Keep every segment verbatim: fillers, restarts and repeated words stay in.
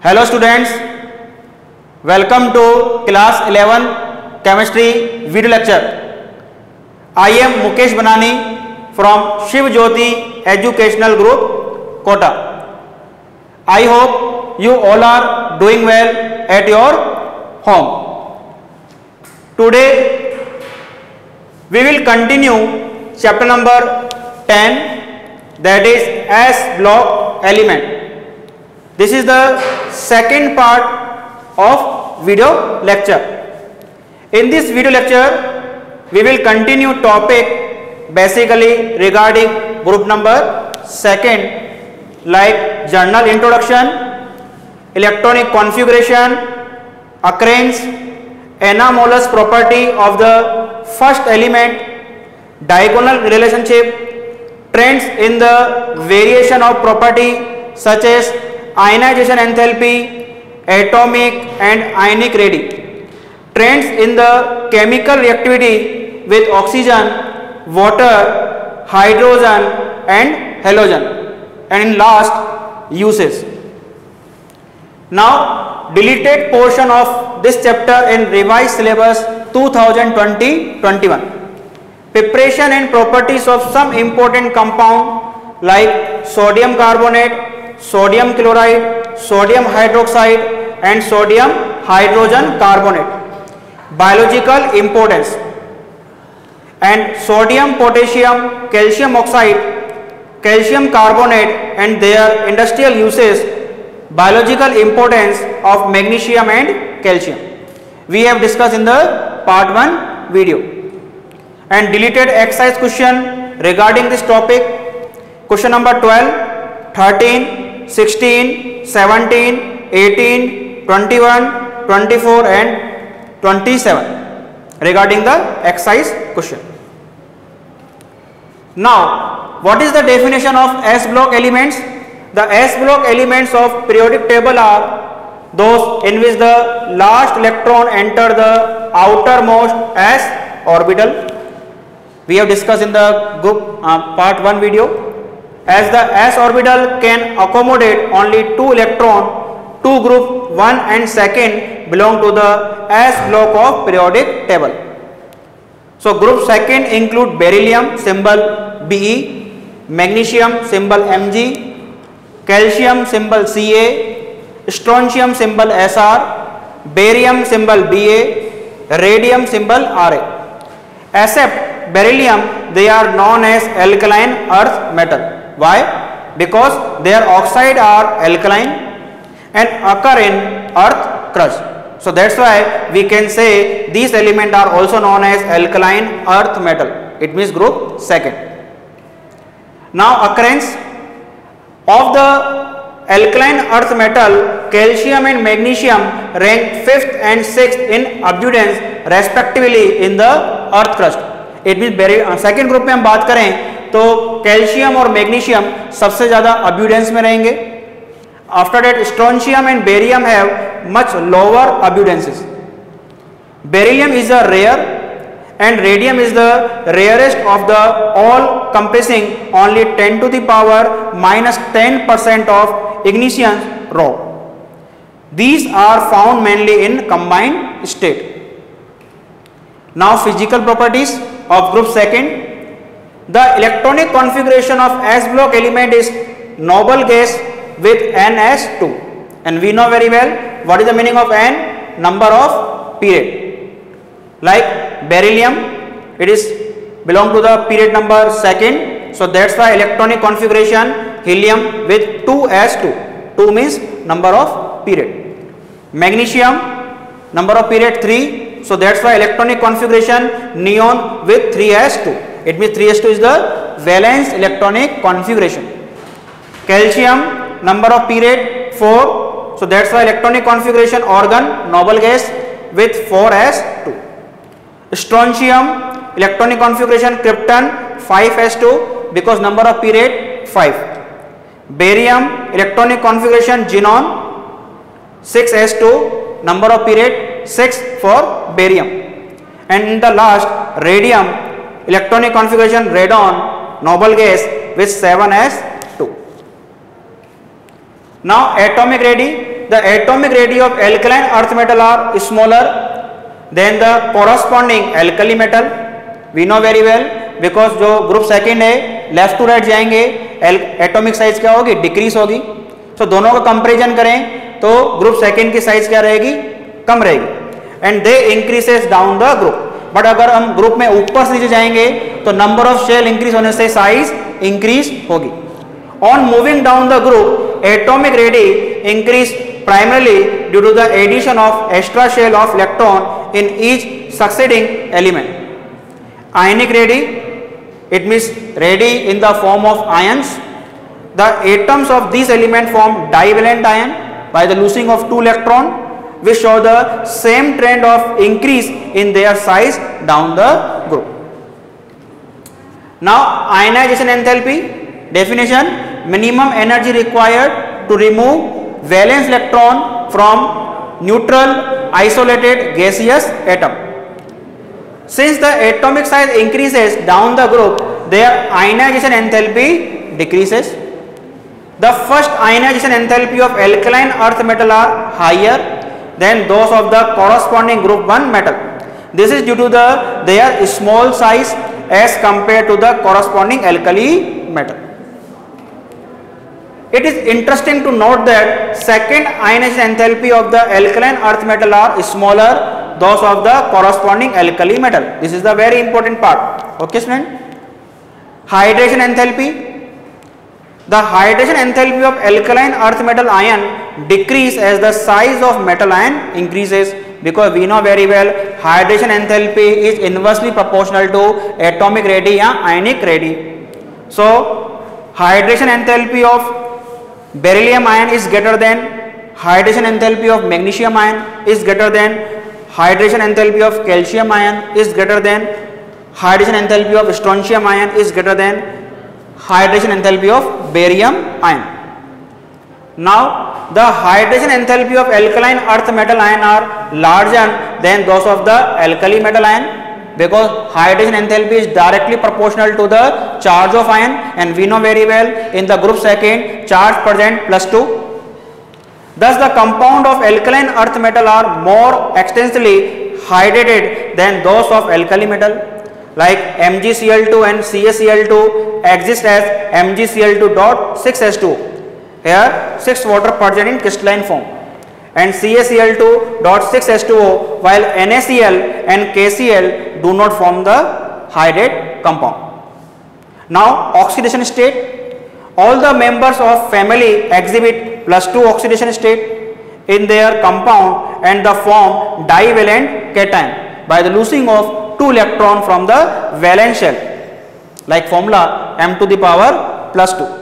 Hello students, welcome to class eleven chemistry video lecture. I am Mukesh Banani from Shiv Jyoti Educational Group, Kota. I hope you all are doing well at your home. Today we will continue chapter number ten, that is S block element. This is the second part of video lecture. In this video lecture we will continue topic basically regarding group number second, like journal introduction, electronic configuration, occurrence, anomalous property of the first element, diagonal relationship, trends in the variation of property such as ionization enthalpy, atomic and ionic radii, trends in the chemical reactivity with oxygen, water, hydrogen and halogen, and in last uses. Now deleted portion of this chapter in revised syllabus two thousand twenty twenty-one, preparation and properties of some important compound like sodium carbonate, sodium chloride, sodium hydroxide and sodium hydrogen carbonate, biological importance, and sodium potassium calcium oxide, calcium carbonate and their industrial uses, biological importance of magnesium and calcium. We have discussed in the part one video. And deleted exercise question regarding this topic, question number twelve, thirteen, sixteen, seventeen, eighteen, twenty-one, twenty-four and twenty-seven regarding the exercise question. Now what is the definition of S block elements? The S block elements of periodic table are those in which the last electron enter the outermost S orbital. We have discussed in the group uh, part one video. As the S orbital can accommodate only two electron, two group one and second belong to the S block of periodic table. So group second include beryllium symbol B E, magnesium symbol M G, calcium symbol C A, strontium symbol S R, barium symbol B A, radium symbol R A. Except beryllium, they are known as alkaline earth metal. Why? Because their oxide are alkaline and occur in earth crust. So that's why we can say these elements are also known as alkaline earth metal. It means group second. Now occurrence of the alkaline earth metal, calcium and magnesium rank fifth and sixth in abundance respectively in the earth crust. It means uh, second group में हम बात करें तो calcium और magnesium सबसे ज्यादा abundance में रहेंगे. After that strontium and barium have much lower abundances. Beryllium is a rare and radium is the rarest of the all comprising only ten to the power minus ten percent of igneous rock. These are found mainly in combined state. Now physical properties of group second. The electronic configuration of S block element is noble gas with N S two, and we know very well what is the meaning of N, number of period. Like beryllium, it is belong to the period number second, so that's why electronic configuration helium with two S two. two means number of period. Magnesium, number of period three, so that's why electronic configuration neon with three S two. It means three S two is the valence electronic configuration. Calcium, number of period four, so that's why electronic configuration organ noble gas with four S two. Strontium, electronic configuration krypton five S two because number of period five. Barium, electronic configuration xenon six S two, number of period six for barium. And in the last radium, electronic configuration radon noble gas with seven S two. Now atomic radii, the atomic radii of alkaline earth metal are smaller than the corresponding alkali metal. We know very well because जो group second है left to right जाएंगे atomic size क्या होगी, decrease होगी. सो so, दोनों का comparison करें तो ग्रुप सेकेंड की साइज क्या रहेगी, कम रहेगी. And they increases down the group. But अगर हम ग्रुप में ऊपर से नीचे जाएंगे तो नंबर ऑफ शेल इंक्रीज होने से साइज इंक्रीज होगी. On moving down the group atomic radii increase primarily due to the addition of extra shell of electron in each succeeding element. Ionic radii, it means radii in the form of ions. The atoms of these elements form divalent ion by the losing of two electron, which show the same trend of increase in their size down the group. Now ionization enthalpy definition: minimum energy required to remove valence electron from neutral isolated gaseous atom. Since the atomic size increases down the group, their ionization enthalpy decreases. The first ionization enthalpy of alkaline earth metal are higher than those of the corresponding group one metal. This is due to the their small size as compared to the corresponding alkali metal. It is interesting to note that second ionization enthalpy of the alkaline earth metal are smaller those of the corresponding alkali metal. This is the very important part. Okay, student. Hydration enthalpy. The hydration enthalpy of alkaline earth metal ion decrease as the size of metal ion increases, because we know very well hydration enthalpy is inversely proportional to atomic radii या ionic radii. So hydration enthalpy of beryllium ion is greater than hydration enthalpy of magnesium ion is greater than hydration enthalpy of calcium ion is greater than hydration enthalpy of strontium ion is greater than hydration enthalpy of barium ion. Now the hydration enthalpy of alkaline earth metal ion are larger than those of the alkali metal ion, because hydration enthalpy is directly proportional to the charge of ion, and we know very well in the group second charge present plus two. Thus the compound of alkaline earth metal are more extensively hydrated than those of alkali metal, like M g C l two and C a C l two exist as M g C l two dot six H two. Here six water present in crystalline form, and C a C l two dot six H two O, while NaCl and K C l do not form the hydrated compound. Now oxidation state. All the members of family exhibit plus two oxidation state in their compound and the form divalent cation by the losing of two electron from the valence shell, like formula m to the power plus two.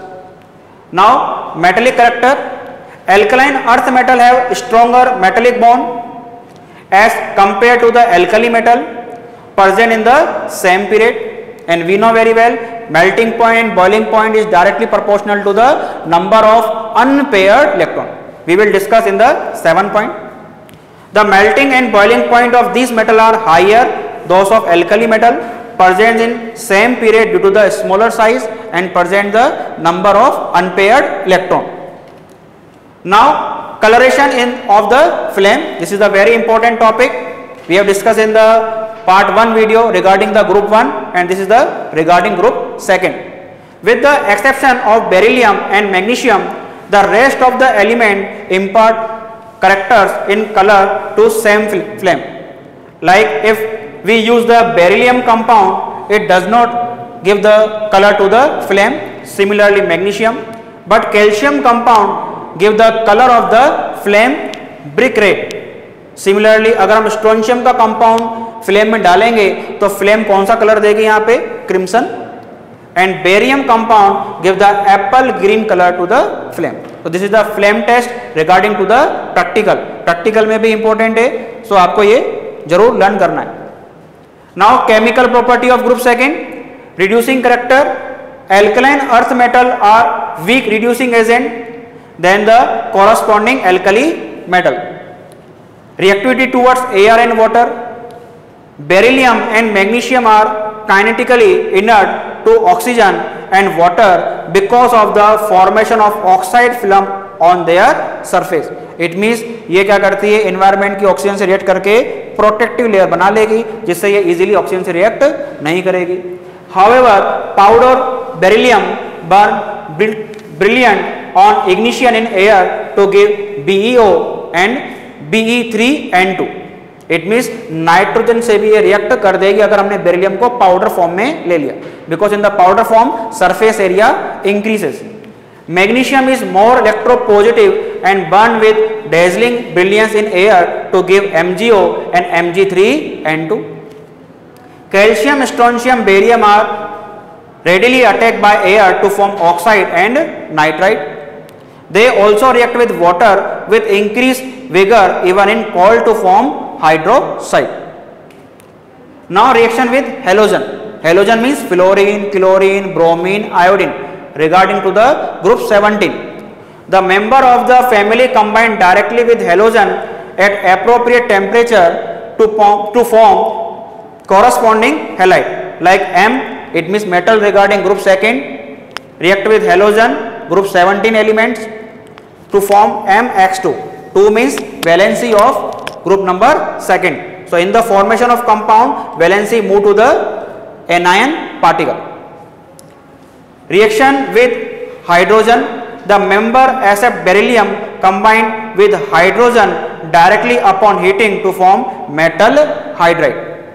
Now metallic character. Alkaline earth metal have stronger metallic bond as compared to the alkali metal present in the same period, and we know very well melting point and boiling point is directly proportional to the number of unpaired electron. We will discuss in the seventh point. The melting and boiling point of these metal are higher those of alkali metal present in same period due to the smaller size and present the number of unpaired electron. Now coloration in of the flame. This is a very important topic. We have discussed in the part one video regarding the group one, and this is the regarding group second. With the exception of beryllium and magnesium, the rest of the element impart characters in color to same flame. Like if we use the beryllium compound, it does not give the color to the flame. Similarly magnesium, but calcium compound give the color of the flame brick red. Similarly अगर हम strontium का compound flame में डालेंगे तो flame कौन सा colour देगी यहाँ पे, crimson. And barium compound give the apple green colour to the flame. तो this is the flame test regarding to the practical. Practical में भी इंपॉर्टेंट है, सो so आपको ये जरूर लर्न करना है. Now chemical property of group second. Reducing character. Alkaline earth metal are weak reducing agent than the corresponding alkali metal. Reactivity towards air and water. Beryllium and magnesium are kinetically inert to oxygen and water because of the formation of oxide film on their surface. It means ये क्या करती है, environment की oxygen से react करके protective layer बना लेगी जिससे ये इजीली ऑक्सीजन से रिएक्ट नहीं करेगी. However, powder beryllium burn brilliant on ignition in air to give B e O and B e three N two. It means nitrogen से भी ये रिएक्ट कर देगी अगर हमने बेरिलियम को पाउडर फॉर्म में ले लिया, because in the powder form surface area increases. Magnesium is more electropositive and burn with dazzling brilliance in air to give M g O and M g three N two. Calcium, strontium, barium are readily attacked by air to form oxide and nitrite. They also react with water with increased vigor even in cold to form hydroxide. Now reaction with halogen. Halogen means fluorine, chlorine, bromine, iodine. Regarding to the group seventeen, the member of the family combine directly with halogen at appropriate temperature to form, to form corresponding halide. Like M, it means metal regarding group second, react with halogen group seventeen elements to form M X two. two means valency of group number second. So in the formation of compound, valency move to the anion particle. Reaction with hydrogen, the member accept beryllium combined with hydrogen directly upon heating to form metal hydride.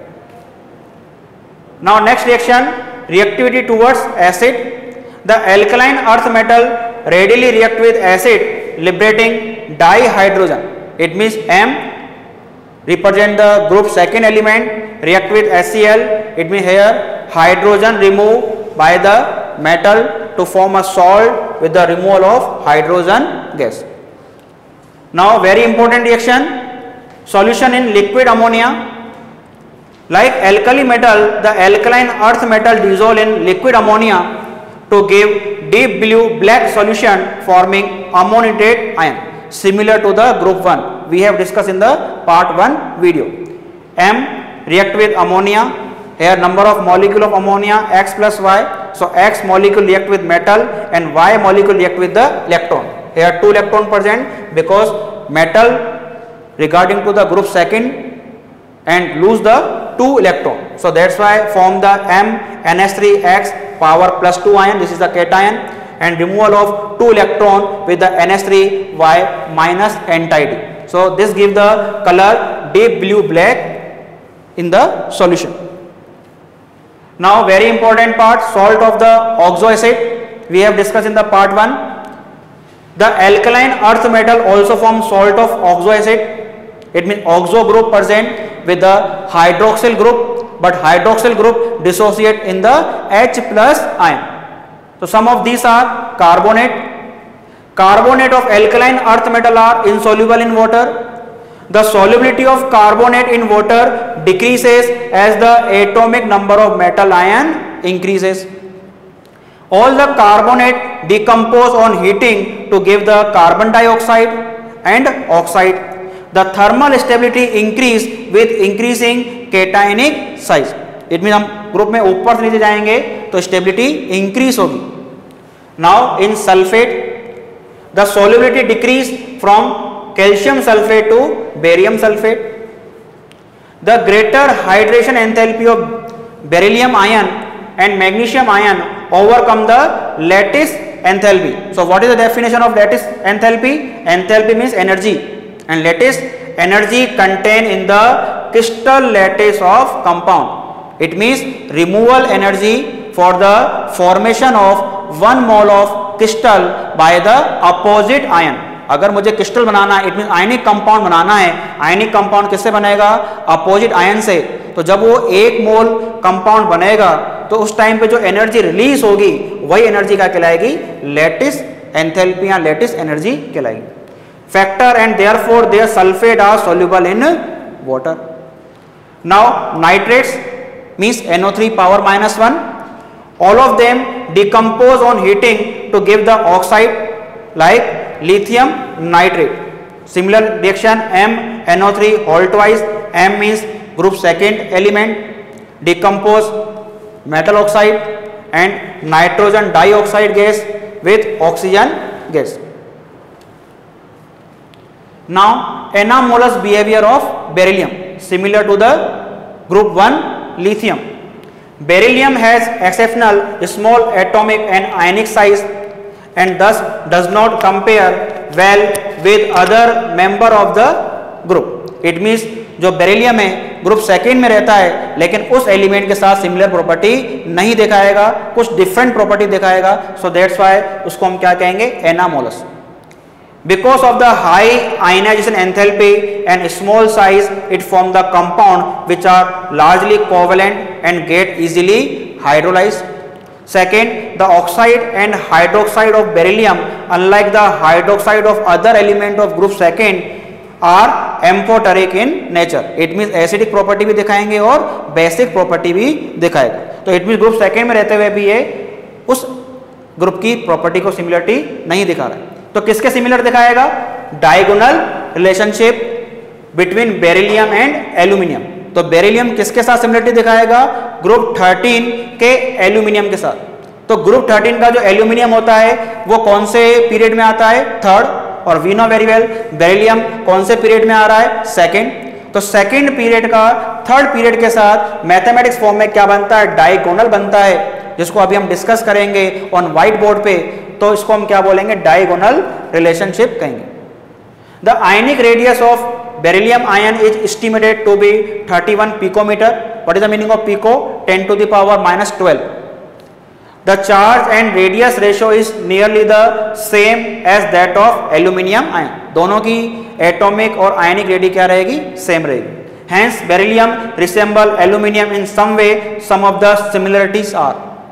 Now next reaction, reactivity towards acid. The alkaline earth metal readily react with acid liberating dihydrogen. It means M represent the group second element, react with HCl. It means here hydrogen removed by the metal to form a salt with the removal of hydrogen gas. Now very important reaction, solution in liquid ammonia. Like alkali metal, the alkaline earth metal dissolve in liquid ammonia to give deep blue black solution forming ammonitrate ion, similar to the group one we have discussed in the part one video. M react with ammonia, here number of molecule of ammonia X plus Y, so X molecule react with metal and Y molecule react with the electron. Here two electron present because metal regarding to the group second and lose the two electron, so that's why form the M N S three X power plus two ion, this is the cation, and removal of two electron with the N S three Y minus N-tidy. So this give the color deep blue black in the solution. Now very important part, salt of the oxo acid we have discussed in the part one. The alkaline earth metal also form salt of oxo acid. It means oxo group present with the hydroxyl group, but hydroxyl group dissociate in the H plus ion. So some of these are carbonate. Carbonate of alkaline earth metal are insoluble in water. The solubility of carbonate in water decreases as the atomic number of metal ion increases. All the carbonate decompose on heating to give the carbon dioxide and oxide. The thermal stability increase with increasing cationic size. It means हम group में ऊपर से नीचे जाएंगे तो stability increase होगी. Now in sulfate, the solubility decrease from calcium sulfate to barium sulfate. The greater hydration enthalpy of beryllium ion and magnesium ion overcome the lattice enthalpy. So what is the definition of lattice enthalpy? Enthalpy means energy, and lattice energy contained in the crystal lattice of compound. It means removal energy for the formation of one mole of crystal by the opposite ion. अगर मुझे crystal बनाना है, it mean ionic compound बनाना है, ionic compound किससे बनेगा? Opposite ion से. तो जब वो एक मोल कंपाउंड बनेगा तो उस टाइम पे जो एनर्जी रिलीज होगी वही एनर्जी क्या कहलाएगी? लैटिस एंथैल्पी या लैटिस एनर्जी कहलाएगी. Factor and therefore their sulphate are soluble in water. Now nitrates means N O three power minus one. All of them decompose on heating to give the oxide like lithium nitrate. Similar reaction M N O three whole twice. M means group second element, decompose metal oxide and nitrogen dioxide gas with oxygen gas. Now anomalous behavior of beryllium similar to the group one lithium. Beryllium has exceptional small atomic and ionic size and thus does not compare well with other member of the group. It means जो beryllium है group second में रहता है लेकिन उस element के साथ similar property नहीं दिखाएगा, कुछ डिफरेंट प्रॉपर्टी दिखाएगा. सो दैट्स व्हाई उसको हम क्या कहेंगे, anomalous. Because of the high ionization enthalpy and small size, it forms the compound which are largely covalent and get easily hydrolyzed. Second, the oxide and hydroxide of beryllium, unlike the hydroxide of other element of group second, are amphoteric in nature. It means acidic property भी दिखाएंगे और basic property भी दिखाएगा. तो it means group second में रहते हुए भी ये उस ग्रुप की प्रॉपर्टी को सिमिलरिटी नहीं दिखा रहा है. तो किसके सिमिलर दिखाएगा, diagonal relationship between beryllium and aluminium. तो बेरिलियम किसके साथ सिमिलरिटी दिखाएगा, ग्रुप थर्टीन के एल्यूमिनियम के साथ. तो ग्रुप थर्टीन का जो एल्यूमिनियम होता है वो कौन से पीरियड में आता है, थर्ड. और we know very well beryllium कौन से पीरियड में आ रहा है, सेकेंड. तो सेकेंड पीरियड का थर्ड पीरियड के साथ मैथमेटिक्स फॉर्म में क्या बनता है, डायगोनल बनता है, जिसको अभी हम डिस्कस करेंगे ऑन व्हाइट बोर्ड पे. तो इसको हम क्या बोलेंगे, डायगोनल रिलेशनशिप कहेंगे. The ionic radius of beryllium ion is estimated to be thirty one picometre. What is the meaning of pico, ten to the power minus twelve. The charge and radius ratio is nearly the same as that of aluminium ion. दोनों की atomic और आयनिक ready क्या रहेगी, same रहेगी. Hence beryllium resemble aluminium in some way. Some of the similarities are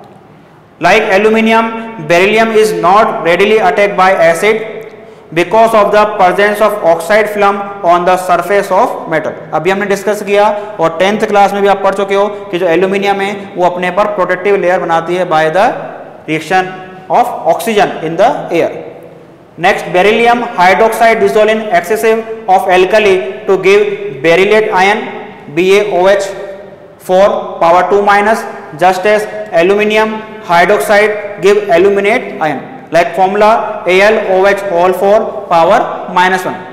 like aluminium, beryllium is not readily attacked by acid because of the presence of oxide film on the surface of metal. अभी हमने discuss किया और tenth class में भी आप पढ़ चुके हो कि जो एल्यूमिनियम है वो अपने पर प्रोटेक्टिव लेयर बनाती है by the reaction of oxygen in the air. Next, beryllium hydroxide dissolve in excessive of alkali to give berylate ion B a O H four power two minus, just as aluminium hydroxide give aluminate ion. Like formula A l O H all four power minus one.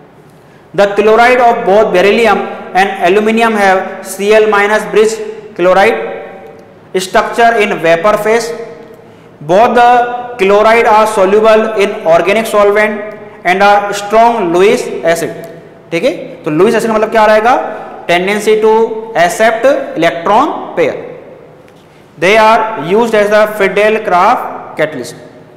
The chloride of both beryllium and aluminium have C l minus bridge chloride structure in vapor phase. Both the chloride are soluble in organic solvent and are strong Lewis acid. ठीक है, तो Lewis acid का मतलब क्या रहेगा, tendency to accept electron pair. They are used as the Friedel-Crafts catalyst.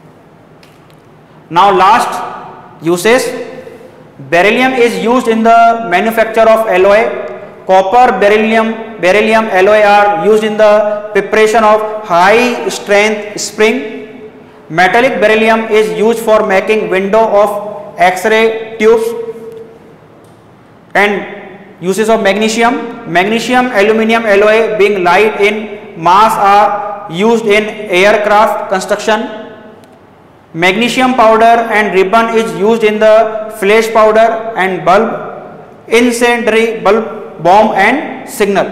Now last uses, beryllium is used in the manufacture of alloy. Copper, beryllium, beryllium alloy are used in the preparation of high strength spring. Metallic beryllium is used for making window of X-ray tubes. And uses of magnesium, magnesium aluminium alloy being light in mass are used in aircraft construction. Magnesium powder and ribbon is used in the flash powder and bulb, incendiary bulb, bomb and signal.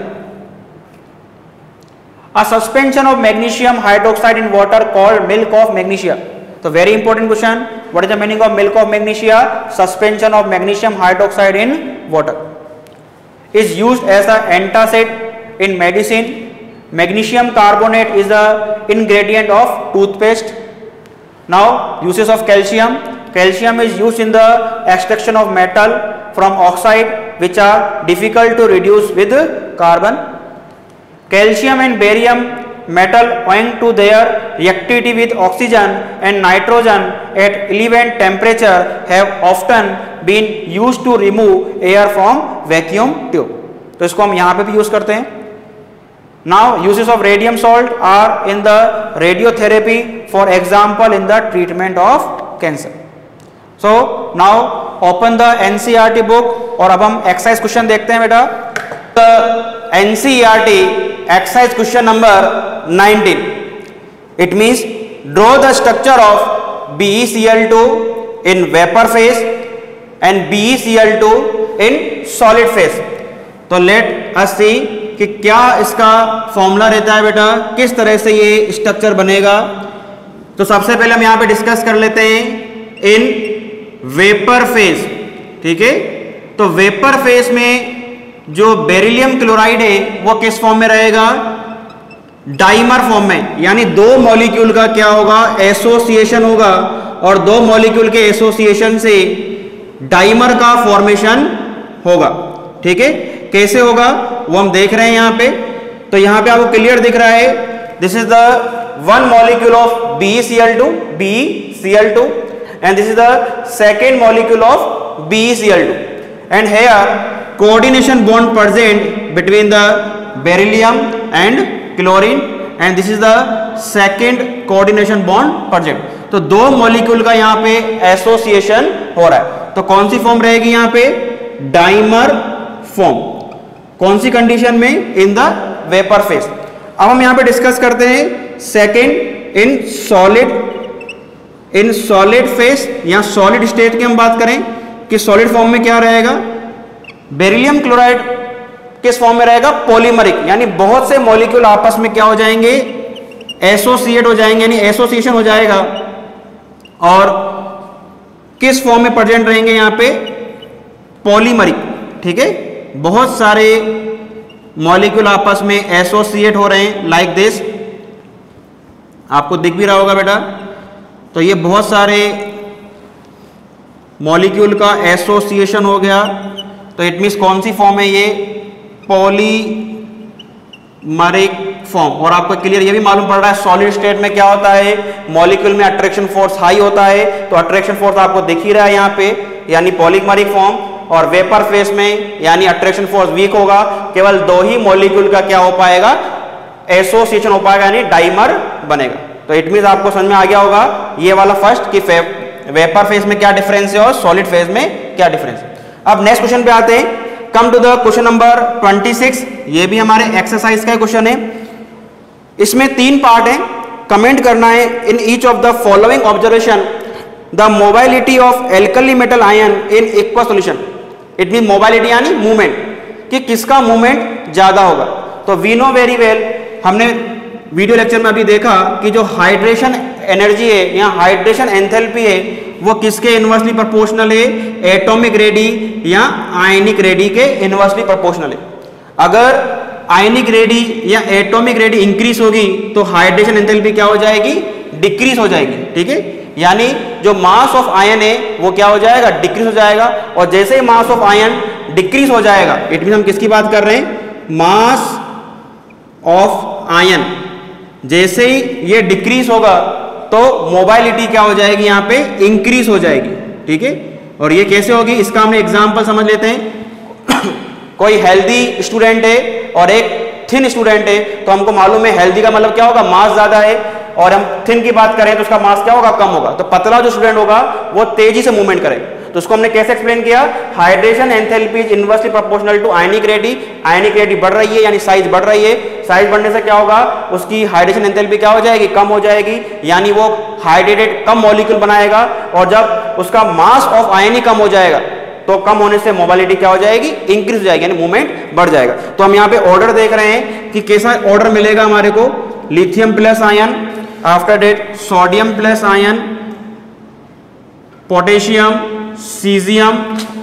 A suspension of magnesium hydroxide in water called milk of magnesia. So very important question, what is the meaning of milk of magnesia? Suspension of magnesium hydroxide in water is used as an antacid in medicine. Magnesium carbonate is the ingredient of toothpaste. Now uses of calcium, calcium is used in the extraction of metal from oxide which are difficult to reduce with carbon. Calcium and barium metal owing to their reactivity with oxygen and nitrogen at elevated temperature have often been used to remove air from vacuum tube. तो इसको हम यहाँ पे भी use करते हैं. Now uses of radium salt are in the radiotherapy, for example in the treatment of cancer. So now open the N C E R T book और अब हम एक्सरसाइज क्वेश्चन देखते हैं बेटा. The N C E R T exercise question number nineteen. It means draw the structure of B e C l two in vapor phase and B e C l two in solid phase. तो let us see कि क्या इसका formula रहता है बेटा, किस तरह से ये स्ट्रक्चर बनेगा. तो सबसे पहले हम यहाँ पे डिस्कस कर लेते हैं इन वेपर फेज. ठीक है। तो वेपर फेस में जो बेरिलियम क्लोराइड है वो किस फॉर्म में रहेगा, डाइमर फॉर्म में, यानी दो मॉलिक्यूल का क्या होगा, एसोसिएशन होगा, और दो मॉलिक्यूल के एसोसिएशन से डाइमर का फॉर्मेशन होगा, ठीक है। कैसे होगा वो हम देख रहे हैं यहां पे। तो यहां पे आपको क्लियर दिख रहा है, this is the one molecule of B C L two, B C L two, and this is the second molecule of B e C l two, and here coordination bond present between the beryllium and chlorine, and this is the second coordination bond present. तो दो molecule का यहाँ पे association हो रहा है। तो कौन सी फॉर्म रहेगी यहाँ पे, डाइमर फॉर्म। कौन सी कंडीशन में, इन द वेपर फेज। अब हम यहाँ पे डिस्कस करते हैं second, in solid in solid phase या सॉलिड स्टेट की हम बात करें कि सॉलिड फॉर्म में क्या रहेगा, बेरिलियम क्लोराइड किस फॉर्म में रहेगा, पॉलीमरिक, यानी बहुत से मॉलिक्यूल आपस में क्या हो जाएंगे, एसोसिएट हो जाएंगे, यानी एसोसिएशन हो जाएगा। और किस फॉर्म में प्रेजेंट रहेंगे यहाँ पे, पॉलीमरिक, ठीक है। बहुत सारे मॉलिक्यूल आपस में एसोसिएट हो रहे हैं, लाइक दिस, आपको दिख भी रहा होगा बेटा। तो ये बहुत सारे मॉलिक्यूल का एसोसिएशन हो गया। तो इट मीन्स कौन सी फॉर्म है ये, पॉलीमरिक फॉर्म। और आपको क्लियर ये भी मालूम पड़ रहा है सॉलिड स्टेट में क्या होता है, मॉलिक्यूल में अट्रैक्शन फोर्स हाई होता है, तो अट्रैक्शन फोर्स आपको दिख ही रहा है यहाँ पे, यानी पॉलीमरिक फॉर्म। और वेपर फेस में यानी अट्रैक्शन फोर्स वीक होगा, केवल दो ही मॉलिक्यूल का क्या हो पाएगा, एसोसिएशन हो पाएगा, यानी डाइमर बनेगा। तो इट मीन्स आपको समझ में आ गया होगा ये वाला फर्स्ट कि वेपर फेज में क्या डिफरेंस है और सॉलिड फेज में क्या डिफरेंस है। अब नेक्स्ट क्वेश्चन पे आते हैं, come to the question number छब्बीस। ये भी हमारे एक्सरसाइज का क्वेश्चन है। इसमें तीन पार्ट है, कमेंट करना है in each of the following observation the mobility of alkali metal ion in aqua solution. It mean mobility यानी मूवमेंट, कि किसका मूवमेंट ज्यादा होगा। तो वी नो वेरी वेल, हमने वीडियो लेक्चर में अभी देखा कि जो हाइड्रेशन एनर्जी है या हाइड्रेशन एंथैल्पी है वो किसके इनवर्सली प्रोपोर्शनल है, एटॉमिक रेडी या आयनिक रेडी के इनवर्सली प्रोपोर्शनल है। अगर आयनिक रेडी या एटॉमिक रेडी इंक्रीज होगी तो हाइड्रेशन एंथैल्पी क्या हो जाएगी, डिक्रीज हो जाएगी, ठीक है। यानी जो मास ऑफ आयन है वो क्या हो जाएगा, डिक्रीज हो जाएगा। और जैसे ही मास ऑफ आयन डिक्रीज हो जाएगा, इट मीन हम किसकी बात कर रहे हैं, मास ऑफ आयन जैसे ही ये डिक्रीज होगा तो मोबाइलिटी क्या हो जाएगी, यहाँ पे इंक्रीज हो जाएगी, ठीक है। और ये कैसे होगी, इसका हमने एग्जांपल समझ लेते हैं। कोई हेल्दी स्टूडेंट है और एक थिन स्टूडेंट है, तो हमको मालूम है हेल्दी का मतलब क्या होगा, मास ज्यादा है, और हम थिन की बात करें तो उसका मास क्या होगा, कम होगा। तो पतला जो स्टूडेंट होगा वो तेजी से मूवमेंट करेगा। तो उसको हमने कैसे एक्सप्लेन किया, hydration enthalpy is inversely proportional to ionic radii. Ionic radii बढ़ रही है यानी साइज बढ़ रही है, साइज बढ़ने से क्या होगा, उसकी हाइड्रेशन एंथैल्पी क्या हो जाएगी, कम हो जाएगी, यानी वो हाइड्रेटेड कम मॉलिक्यूल बनाएगा। और जब उसका मास ऑफ आयन ही कम हो जाएगा तो कम होने से मोबाइलिटी क्या हो जाएगी, इंक्रीज हो जाएगी, यानी मूवमेंट बढ़ जाएगा। तो हम यहाँ पे ऑर्डर देख रहे हैं कि कैसा ऑर्डर मिलेगा हमारे को, lithium plus ion, after that sodium plus ion, potassium, caesium,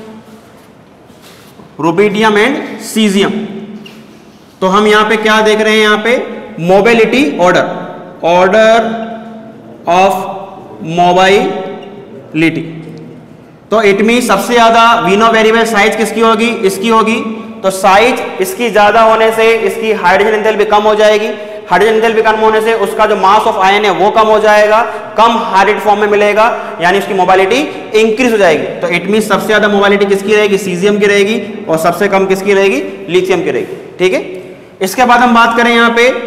rubidium and caesium. तो हम यहां पे क्या देख रहे हैं, यहां पे mobility order, order of mobility. तो इट मीन सबसे ज्यादा we know very well size किसकी होगी, इसकी होगी। तो साइज इसकी ज्यादा होने से इसकी हाइड्रोजन एंथैल्पी कम हो जाएगी, हाइड्रोजन एंथैल्पी कम होने से उसका जो मास ऑफ आयन है वो कम हो जाएगा, कम हाइड्रेटेड फॉर्म में मिलेगा, यानी उसकी मोबाइलिटी इंक्रीज हो जाएगी। तो इट मीन सबसे ज्यादा मोबाइलिटी किसकी रहेगी, सीजियम की रहेगी, और सबसे कम किसकी रहेगी, लिथियम की रहेगी, ठीक है। इसके बाद हम बात करें यहां पे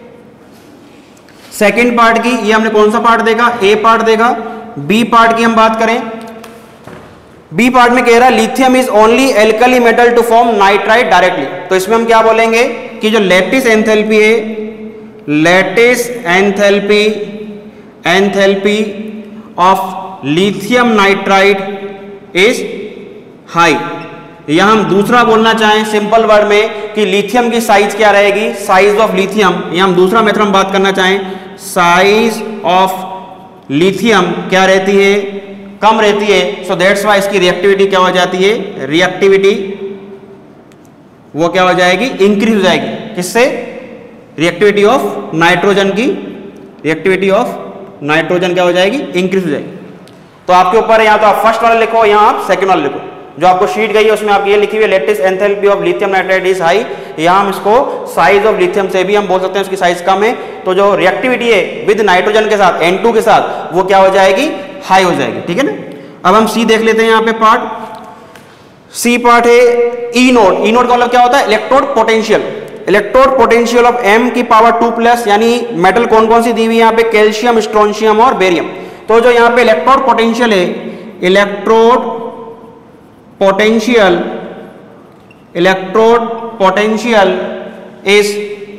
सेकेंड पार्ट की, ये हमने कौन सा पार्ट देखा, ए पार्ट देखा। बी पार्ट की हम बात करें, बी पार्ट में कह रहा है lithium is only alkali metal to form nitrite directly. तो इसमें हम क्या बोलेंगे कि जो लैटिस एंथैल्पी है, lattice enthalpy enthalpy of lithium nitrite is high. यहां हम दूसरा बोलना चाहें सिंपल वर्ड में कि लिथियम की साइज क्या रहेगी, साइज ऑफ लिथियम, यहां हम दूसरा मेथड में बात करना चाहें, साइज ऑफ लिथियम क्या रहती है, कम रहती है, सो दैट्स वाई इसकी रिएक्टिविटी क्या हो जाती है, रिएक्टिविटी वो क्या हो जाएगी, इंक्रीज हो जाएगी। किससे, रिएक्टिविटी ऑफ नाइट्रोजन की, रिएक्टिविटी ऑफ नाइट्रोजन क्या हो जाएगी, इंक्रीज हो जाएगी। तो आपके ऊपर है, यहाँ तो आप फर्स्ट वाला लिखो, यहाँ आप सेकंड वाला लिखो। जो आपको शीट गई है उसमें आपकी ये लिखी हुई है latest enthalpy of lithium nitride is high. यहाँ हम इसको साइज ऑफ लिथियम से भी हम बोल सकते हैं उसकी साइज कम है, तो जो रिएक्टिविटी है विद नाइट्रोजन के साथ एन टू के साथ वो क्या हो जाएगी, हाई हो जाएगी। ठीक है ना। अब हम सी देख लेते हैं। यहाँ पे पार्ट सी पार्ट है ई नोड। ई नोड का मतलब क्या होता है, electrode potential. Electrode potential of M की पावर टू प्लस, यानी मेटल कौन कौन सी दी हुई है यहाँ पे, कैल्शियम, स्ट्रोंशियम और बेरियम। तो जो यहाँ पे इलेक्ट्रोड पोटेंशियल है, electrode potential, electrode potential is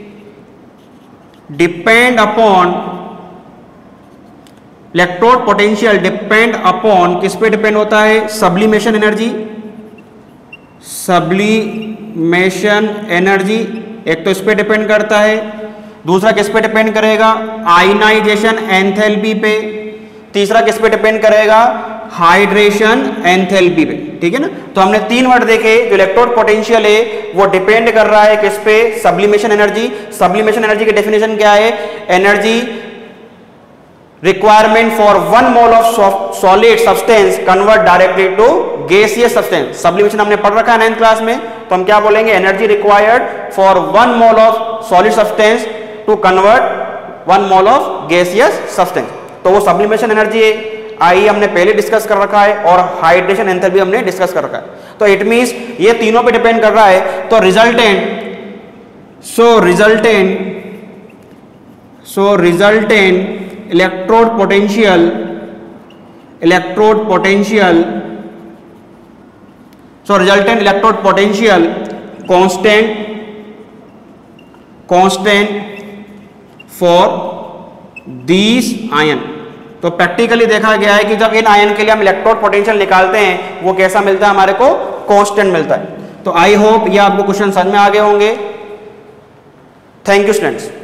depend upon, electrode potential depend upon, किस पे डिपेंड होता है, सब्लिमेशन एनर्जी, सब्लिमेशन एनर्जी एक तो इस पे डिपेंड करता है, दूसरा किस पे डिपेंड करेगा, आयनाइजेशन एंथैल्पी पे, तीसरा किस पे डिपेंड करेगा, हाइड्रेशन एंथैल्पी पे। ठीक है ना। तो हमने तीन वर्ड देखे। जो इलेक्ट्रोड पोटेंशियल है वो डिपेंड कर रहा है किस पे, सब्लिमेशन एनर्जी। सब्लिमेशन एनर्जी की डेफिनेशन क्या है, energy requirement for one mole of solid substance convert directly to gaseous substance. Sublimation हमने पढ़ रखा है नाइन्थ क्लास में, तो हम क्या बोलेंगे, energy required for one mole of solid substance to convert one mole of gaseous substance. तो वो सब्लिमेशन एनर्जी है, आई हमने पहले डिस्कस कर रखा है, और हाइड्रेशन एंथैल्पी हमने डिस्कस कर रखा है। तो इट मींस ये तीनों पे डिपेंड कर रहा है। तो resultant, so resultant so resultant electrode potential, electrode potential so resultant electrode potential constant, constant for these ion. तो प्रैक्टिकली देखा गया है कि जब इन आयन के लिए हम इलेक्ट्रोड पोटेंशियल निकालते हैं वो कैसा मिलता है, हमारे को कांस्टेंट मिलता है। तो आई होप ये आपको क्वेश्चन समझ में आ गए होंगे। Thank you students.